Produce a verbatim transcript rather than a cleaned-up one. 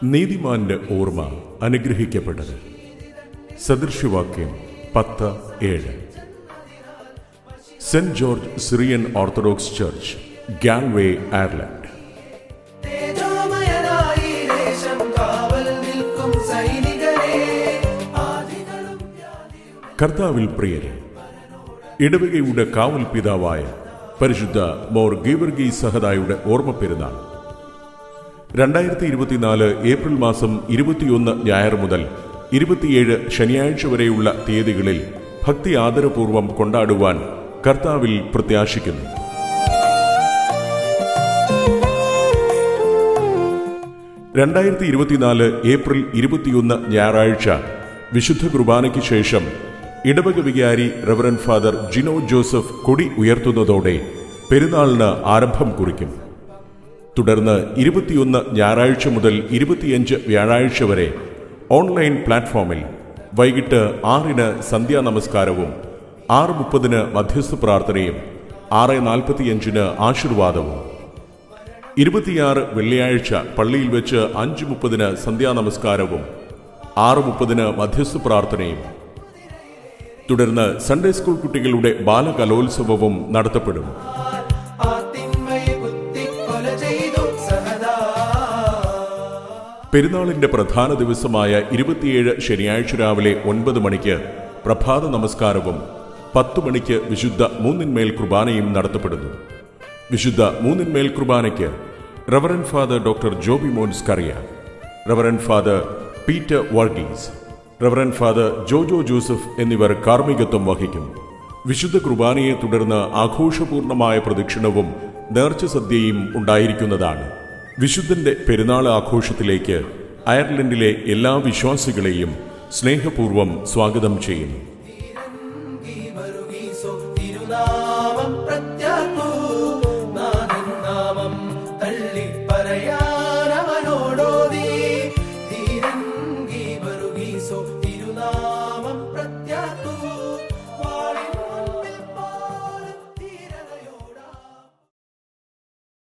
നീതിമാന്റെ ഓർമ്മ അനുഗ്രഹിക്കപ്പെട്ടത്. സദൃശ്യവാക്യം പത്ത് ഏഴ്. Saint George Syrian Orthodox church, Galway, Ireland. കർത്താവിൽ പ്രിയരെ, ഇടവകയുടെ കാവൽ പിതാവായ പരിശുദ്ധ മോർ ഗീവർഗീസ് സഹദായുടെ ഓർമ്മ പെരുന്നാൾ രണ്ടായിരത്തി ഇരുപത്തിനാല് ഏപ്രിൽ മാസം ഇരുപത്തിയൊന്ന് ഞായർ മുതൽ ഇരുപത്തിയേഴ് ശനിയാഴ്ച വരെയുള്ള തീയതികളിൽ ഭക്തി ആദരപൂർവം കൊണ്ടാടുവാൻ കർത്താവിൽ പ്രത്യാശിക്കുന്നു. രണ്ടായിരത്തി ഇരുപത്തിനാല് ഏപ്രിൽ ഇരുപത്തിയൊന്ന് ഞായറാഴ്ച വിശുദ്ധ കുർബാനയ്ക്ക് ശേഷം ഇടവക വികാരി റവറൻ ഫാദർ ജിനോ ജോസഫ് കൊടി ഉയർത്തുന്നതോടെ പെരുന്നാളിന് ആരംഭം കുറിക്കും. തുടർന്ന് ഇരുപത്തിയൊന്ന് ഞായറാഴ്ച മുതൽ ഇരുപത്തിയഞ്ച് വ്യാഴാഴ്ച വരെ ഓൺലൈൻ പ്ലാറ്റ്ഫോമിൽ വൈകിട്ട് ആറിന് സന്ധ്യാനമസ്കാരവും ആറ് മുപ്പതിന് മധ്യസ്ഥ പ്രാർത്ഥനയും ആറ് നാൽപ്പത്തിയഞ്ചിന് ആശീർവാദവും, ഇരുപത്തിയാറ് വെള്ളിയാഴ്ച പള്ളിയിൽ വെച്ച് അഞ്ച് മുപ്പതിന് സന്ധ്യാനമസ്കാരവും ആറ് മുപ്പതിന് മധ്യസ്ഥ പ്രാർത്ഥനയും, തുടർന്ന് സൺഡേ സ്കൂൾ കുട്ടികളുടെ ബാലകലോത്സവവും നടത്തപ്പെടും. പെരുന്നാളിന്റെ പ്രധാന ദിവസമായ ഇരുപത്തിയേഴ് ശനിയാഴ്ച രാവിലെ ഒൻപത് മണിക്ക് പ്രഭാത നമസ്കാരവും പത്തു മണിക്ക് വിശുദ്ധ മൂന്നിന്മേൽ കുർബാനയും നടത്തപ്പെടുന്നു. വിശുദ്ധ മൂന്നിന്മേൽ കുർബാനയ്ക്ക് reverend father doctor Joby Mons Kariya, reverend father Peter Varghese, reverend father Jojo Joseph എന്നിവർ കാർമ്മികത്വം വഹിക്കും. വിശുദ്ധ കുർബാനയെ തുടർന്ന് ആഘോഷപൂർണമായ പ്രദക്ഷിണവും നേർച്ച സദ്യയും ഉണ്ടായിരിക്കുന്നതാണ്. വിശുദ്ധന്റെ പെരുന്നാൾ ആഘോഷത്തിലേക്ക് അയർലൻഡിലെ എല്ലാ വിശ്വാസികളെയും സ്നേഹപൂർവ്വം സ്വാഗതം ചെയ്യുന്നു. ധീരൻ ഗീവർഗീസോ തിരുനാമം